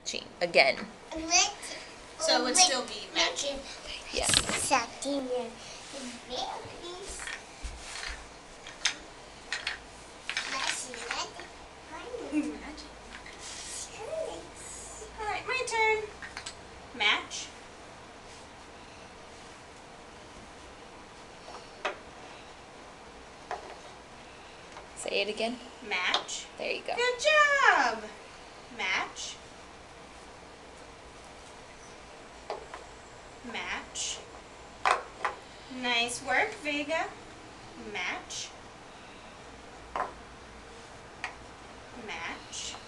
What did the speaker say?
matching again. So it would still be matching. Yeah. Alright, my turn. Match. Say it again. Match. There you go. Good job. Match. Match. Nice work, Vega. Match. Match.